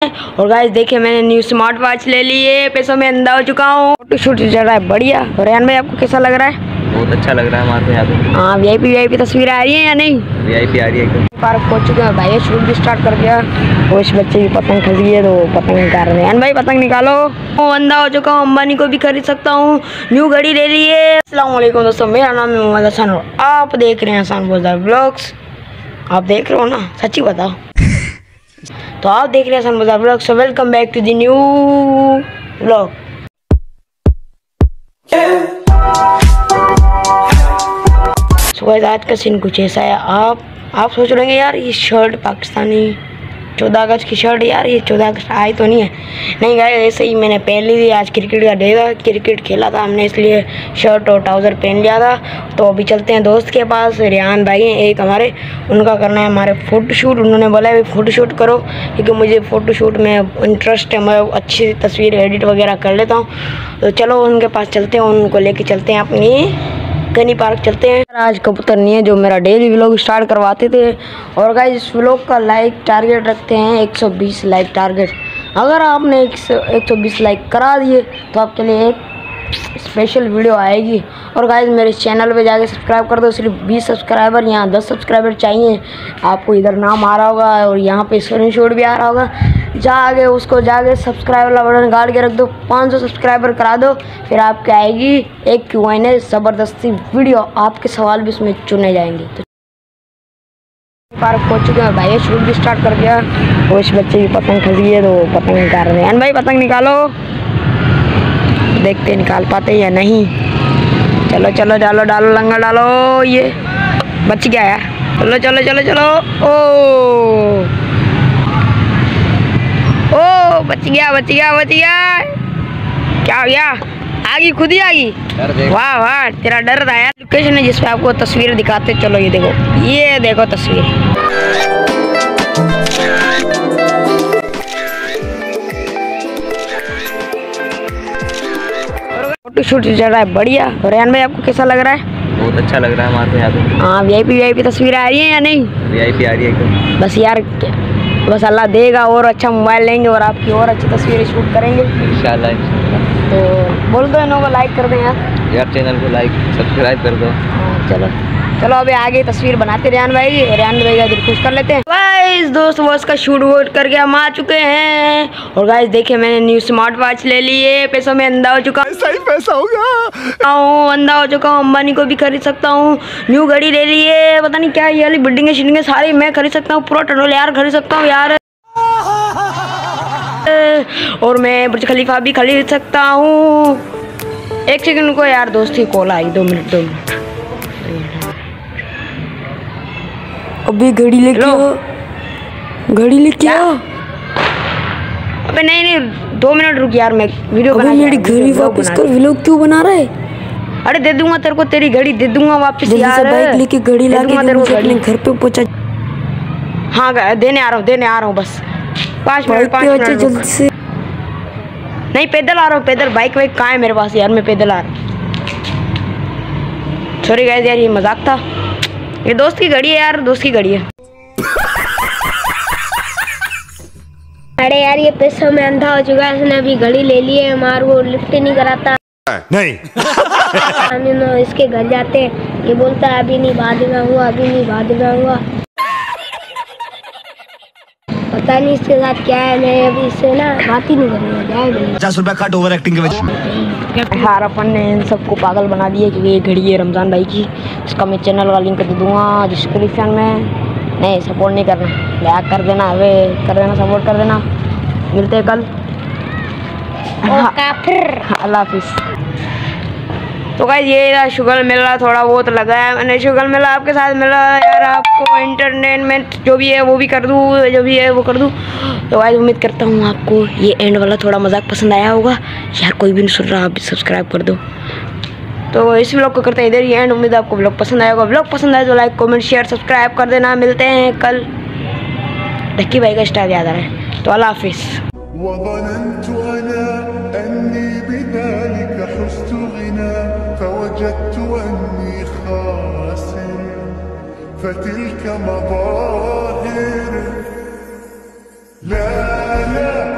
और गाइस देखिए मैंने न्यू स्मार्ट वॉच ले ली है, पैसों में अंधा हो चुका हूँ। फोटो शूट चल रहा है बढ़िया। रेहान भाई आपको कैसा लग रहा है? बहुत अच्छा लग रहा है हमारे यहाँ पे। हाँ वीआईपी तस्वीरें आ रही हैं या नहीं? वीआईपी आ रही है एकदम। पार्क पहुंच चुके हैं भाई, शूट भी स्टार्ट कर दिया। वो इस बच्चे की पतंग फंस गई है तो पतंग निकाल रहे हैं। भाई पतंग निकालो। अंधा हो चुका हूँ, अंबानी को भी खरीद सकता हूँ, न्यू घड़ी ले ली है। अस्सलाम वालेकुम दोस्तों, मेरा नाम है मोहम्मद हसन और आप देख रहे हैं हसन बोलदार व्लॉग्स। आप देख रहे हो ना? सच्ची बताओ। तो आप देख रहे हैं Hasan Boldar vlogs, so welcome back to the new vlog. आज का सीन कुछ ऐसा है। आप सोच रहे हैं यार ये शर्ट पाकिस्तानी 14 अगस्त की शर्ट, यार ये 14 अगस्त आई तो नहीं है। नहीं गाइस, ऐसे ही मैंने पहन ली थी। आज क्रिकेट का डे था, क्रिकेट खेला था हमने, इसलिए शर्ट और ट्राउज़र पहन लिया था। तो अभी चलते हैं दोस्त के पास। रेहान भाई हैं एक हमारे, उनका करना है हमारे फ़ोटोशूट। उन्होंने बोला है फ़ोटोशूट करो, क्योंकि मुझे फ़ोटोशूट में इंटरेस्ट है, मैं अच्छी तस्वीर एडिट वगैरह कर लेता हूँ। तो चलो उनके पास चलते हैं, उनको लेके चलते हैं अपनी गनी पार्क चलते हैं। आज कबूतर नहीं है जो मेरा डेली व्लॉग स्टार्ट करवाते थे। और गाइस इस व्लॉग का लाइक टारगेट रखते हैं 120 लाइक टारगेट। अगर आपने 120 लाइक करा दिए तो आपके लिए एक स्पेशल वीडियो आएगी। और गाइस मेरे चैनल पे जाके सब्सक्राइब कर दो। सिर्फ 20 सब्सक्राइबर, यहाँ 10 सब्सक्राइबर चाहिए। आपको इधर नाम आ रहा होगा और यहाँ पे स्क्रीनशॉट भी आ रहा होगा। जाके उसको जाके सब्सक्राइब वाला बटन गाड़ के रख दो। 500 सब्सक्राइबर करा दो, फिर आपके आएगी एक Q&A ज़बरदस्ती वीडियो। आपके सवाल भी उसमें चुने जाएंगे। तो पार्क पहुंच चुके हैं भाई, शूट भी स्टार्ट कर दिया। वो इस बच्चे की पतंग फंस गई है तो पतंग निकाल रहे हैं। भाई पतंग निकालो, देखते निकाल पाते या नहीं। चलो चलो डालो डालो लंगा डालो, ये बच गया यार। चलो चलो चलो चलो। ओ बच गया बच गया बच गया। क्या हो गया? आगी खुद ही आगी। वाह वाह, तेरा डर था यार। लोकेशन है जिसपे आपको तस्वीर दिखाते। चलो ये देखो तस्वीर। फोटो शूट चल रहा है बढ़िया। रेहान भाई आपको कैसा लग रहा है? बहुत अच्छा लग रहा है हमारे यहाँ पे। हाँ वीआईपी तस्वीरें आ रही हैं या नहीं? वीआईपी आ रही है एकदम। बस यार, बस अल्लाह देगा और अच्छा मोबाइल लेंगे और आपकी और अच्छी तस्वीरें शूट करेंगे इंशाल्लाह। तो बोल दो इन्हों को लाइक कर दें यार चैनल को लाइक सब्सक्राइब कर दो। चलो चलो अभी आगे तस्वीर बनाते रेहान भाई का दिल खुश कर लेते हैं। गाइस दोस्त वो उसका शूट वूट करके हम आ चुके हैं। और गाइस देखिए मैंने न्यू स्मार्ट वॉच ले ली है, पैसों में अंधा हो चुका हूँ। सही पैसा होगा, अंधा हो चुका हूँ, अंबानी को भी खरीद सकता हूँ, न्यू घड़ी ले ली है। पता नहीं क्या ये वाली बिल्डिंगें शिल्डिंगें सारी मैं खरीद सकता हूँ। पूरा टनल यार खरीद सकता हूँ यार। और मैं बुर्ज खलीफा भी खरीद सकता हूँ। एक सेकंड को यार, दोस्त की कॉल आई। 2 मिनट अभी घड़ी लेके आओ, घड़ी लेके आओ। अबे नहीं 2 मिनट रुक यार, मैं वीडियो बना। मेरी घड़ी वापस कर, व्लॉग क्यों बना रहा है? अरे दे दूंगा तेरे को, तेरी घड़ी दे दूंगा वापस यार। बाइक लेके घड़ी ला के तेरे को अपने घर पे पहुंचा। हाँ देने आ रहा हूँ बस 5 मिनट जल्दी से। नहीं पैदल आ रहा हूँ, पैदल। बाइक वाइक कहाँ है मेरे पास यार, मैं पैदल आ रहा हूँ। सॉरी गाइस यार, ये मजाक था। ये दोस्त की घड़ी है यार, दोस्त की घड़ी है। अरे यार ये पैसों में अंधा हो चुका है, इसने अभी घड़ी ले ली है। हमारे को लिफ्ट नहीं कराता नहीं। हम इसके घर जाते हैं, ये बोलता है अभी नहीं बाद में आऊंगा, अभी नहीं बाद में आऊंगा। पता नहीं इसके साथ क्या है। मैं अभी इससे ना बात ही नहीं करूँगा। 50 रुपया कट ओवर एक्टिंग के वजह यार अपन ने इन सबको पागल बना दिया, क्योंकि ये घड़ी है रमज़ान भाई की। इसका मैं चैनल का लिंक दे दूँगा डिस्क्रिप्शन में। नहीं सपोर्ट नहीं करना, लाइक कर देना, वे कर देना, सपोर्ट कर देना। मिलते हैं कल। अल्लाह हाफिज़। तो गाइस ये शुगर मेला थोड़ा बहुत लगा है मैंने। शुगर मेला आपके साथ मिला यार, आपको एंटरटेनमेंट जो भी है वो भी कर दूँ, जो भी है वो कर दूँ। तो गाइस उम्मीद करता हूँ आपको ये एंड वाला थोड़ा मजाक पसंद आया होगा यार। कोई भी नहीं सुन रहा, आप भी सब्सक्राइब कर दो। तो इस व्लॉग को करते हैं इधर ही एंड। उम्मीद आपको व्लॉग पसंद आया होगा। व्लॉग पसंद आए तो लाइक कमेंट शेयर सब्सक्राइब कर देना। मिलते हैं कल। ढक्की भाई का स्टाइल याद आ रहा है। तो अल्लाह हाफिज़। وظننت أنا أني بذلك حزت غنى فوجدت أني خاسر فتلك مظاهر لا